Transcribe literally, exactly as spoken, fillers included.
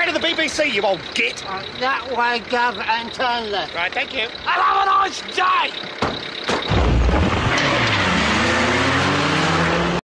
to the B B C, you old git. Uh, that way, Gov, and turn left. Right, thank you. Have a nice day!